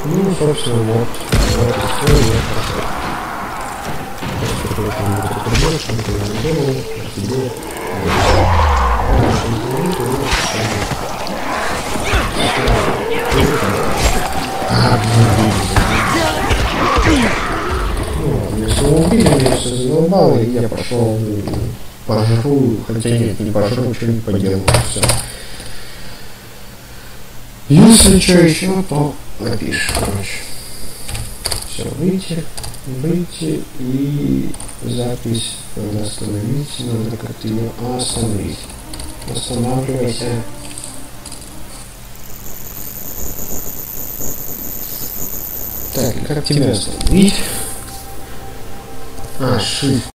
Ну, собственно, вот все, я пошел. Если убили, меня все задолбало, и я пошел пожру, хотя нет, не пожру, что-нибудь поделаю, все. Если что еще, то напишешь, короче. Все, выйти и запись надо остановить, надо как-то ее остановить. Останавливайся. Так, как тебя остановить? Shift.